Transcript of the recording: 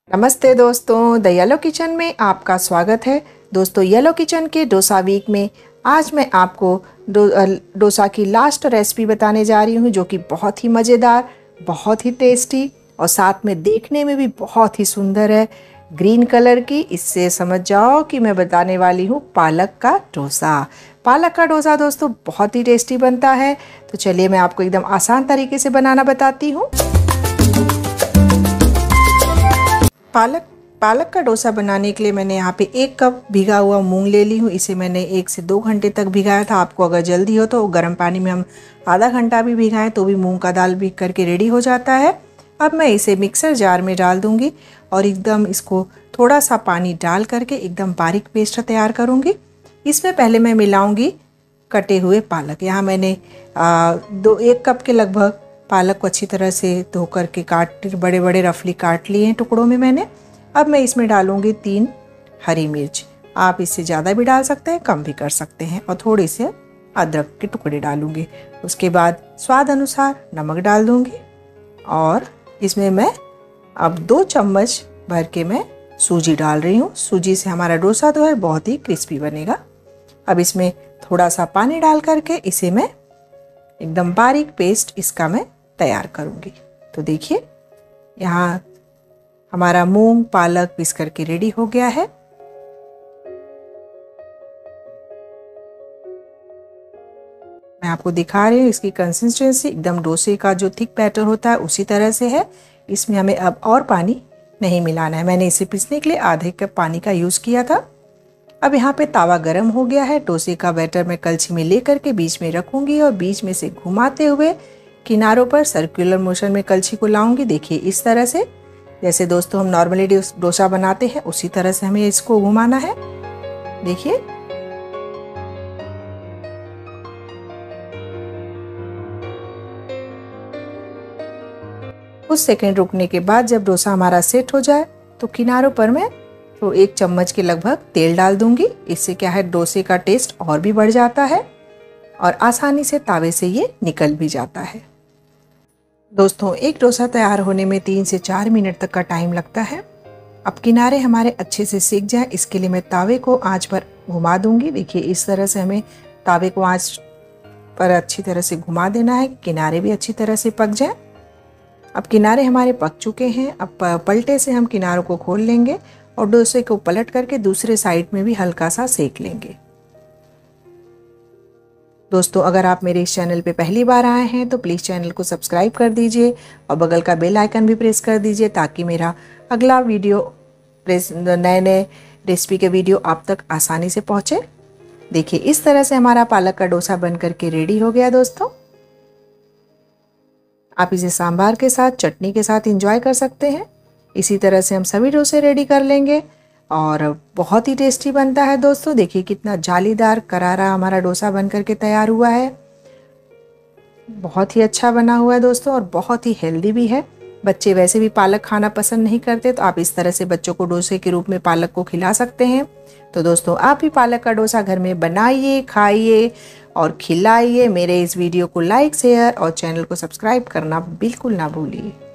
नमस्ते दोस्तों, the yellow kitchen में आपका स्वागत है। दोस्तों, येलो किचन के डोसा वीक में आज मैं आपको डोसा की लास्ट रेसिपी बताने जा रही हूँ, जो कि बहुत ही मज़ेदार, बहुत ही टेस्टी और साथ में देखने में भी बहुत ही सुंदर है, ग्रीन कलर की। इससे समझ जाओ कि मैं बताने वाली हूँ पालक का डोसा। पालक का डोसा दोस्तों बहुत ही टेस्टी बनता है। तो चलिए मैं आपको एकदम आसान तरीके से बनाना बताती हूँ। पालक का डोसा बनाने के लिए मैंने यहाँ पे 1 कप भिगा हुआ मूंग ले ली हूँ। इसे मैंने 1 से 2 घंटे तक भिगाया था। आपको अगर जल्दी हो तो गर्म पानी में हम आधा घंटा भी भिगाएं तो भी मूंग का दाल भीग करके रेडी हो जाता है। अब मैं इसे मिक्सर जार में डाल दूँगी और एकदम इसको थोड़ा सा पानी डाल करके एकदम बारीक पेस्ट तैयार करूँगी। इसमें पहले मैं मिलाऊँगी कटे हुए पालक। यहाँ मैंने 1 कप के लगभग पालक को अच्छी तरह से धो करके बड़े बड़े रफली काट लिए हैं टुकड़ों में मैंने। अब मैं इसमें डालूंगी 3 हरी मिर्च। आप इससे ज़्यादा भी डाल सकते हैं, कम भी कर सकते हैं। और थोड़े से अदरक के टुकड़े डालूंगी। उसके बाद स्वाद अनुसार नमक डाल दूंगी और इसमें मैं अब 2 चम्मच भर के मैं सूजी डाल रही हूँ। सूजी से हमारा डोसा तो है बहुत ही क्रिस्पी बनेगा। अब इसमें थोड़ा सा पानी डाल करके इसे मैं एकदम बारीक पेस्ट इसका मैं तैयार करूंगी। तो देखिए यहाँ हमारा मूंग पालक पीस करके रेडी हो गया है। मैं आपको दिखा रही हूँ, इसकी कंसिस्टेंसी एकदम डोसे का जो थिक बैटर होता है उसी तरह से है। इसमें हमें अब और पानी नहीं मिलाना है। मैंने इसे पीसने के लिए आधे कप पानी का यूज़ किया था। अब यहाँ पे तावा गरम हो गया है। डोसे का बैटर मैं कलछी में लेकर के बीच में रखूंगी और बीच में से घुमाते हुए किनारों पर सर्कुलर मोशन में कलछी को लाऊंगी। देखिए इस तरह से, जैसे दोस्तों हम नॉर्मली डोसा बनाते हैं उसी तरह से हमें इसको घुमाना है। देखिए कुछ सेकंड रुकने के बाद जब डोसा हमारा सेट हो जाए तो किनारों पर मैं तो 1 चम्मच के लगभग तेल डाल दूंगी। इससे क्या है, डोसे का टेस्ट और भी बढ़ जाता है और आसानी से तावे से ये निकल भी जाता है। दोस्तों, एक डोसा तैयार होने में 3 से 4 मिनट तक का टाइम लगता है। अब किनारे हमारे अच्छे से सिक जाए इसके लिए मैं तावे को आंच पर घुमा दूंगी। देखिए इस तरह से हमें तावे को आंच पर अच्छी तरह से घुमा देना है, किनारे भी अच्छी तरह से पक जाए। अब किनारे हमारे पक चुके हैं। अब पलटे से हम किनारों को खोल लेंगे और डोसे को पलट करके दूसरे साइड में भी हल्का सा सेक लेंगे। दोस्तों, अगर आप मेरे इस चैनल पे पहली बार आए हैं तो प्लीज़ चैनल को सब्सक्राइब कर दीजिए और बगल का बेल आइकन भी प्रेस कर दीजिए ताकि मेरा अगला वीडियो नए रेसिपी के वीडियो आप तक आसानी से पहुँचे। देखिए इस तरह से हमारा पालक का डोसा बन करके रेडी हो गया। दोस्तों, आप इसे सांभर के साथ, चटनी के साथ एंजॉय कर सकते हैं। इसी तरह से हम सभी डोसे रेडी कर लेंगे और बहुत ही टेस्टी बनता है। दोस्तों देखिए कितना जालीदार करारा हमारा डोसा बन करके तैयार हुआ है। बहुत ही अच्छा बना हुआ है दोस्तों और बहुत ही हेल्दी भी है। बच्चे वैसे भी पालक खाना पसंद नहीं करते तो आप इस तरह से बच्चों को डोसे के रूप में पालक को खिला सकते हैं। तो दोस्तों, आप भी पालक का डोसा घर में बनाइए, खाइए और खिलाइए। मेरे इस वीडियो को लाइक, शेयर और चैनल को सब्सक्राइब करना बिल्कुल ना भूलिए।